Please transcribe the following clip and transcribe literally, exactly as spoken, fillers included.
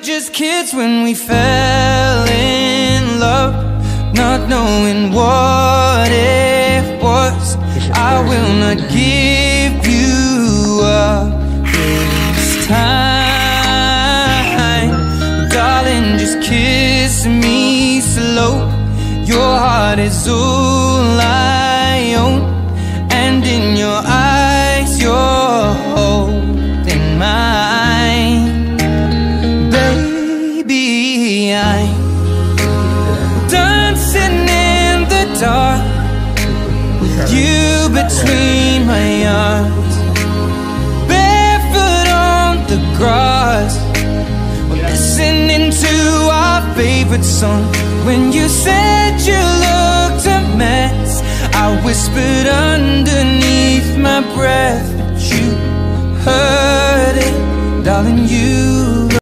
just kids when we fell in love, not knowing what it was. I will not give you up this time, darling, just kiss me slow. Your heart is all I own, and in your eyes you're holding mine. Baby, I'm dancing in the dark, you between my arms, barefoot on the grass. We're listening to our favorite song. When you said you looked a mess, I whispered underneath my breath, but you heard it, darling, you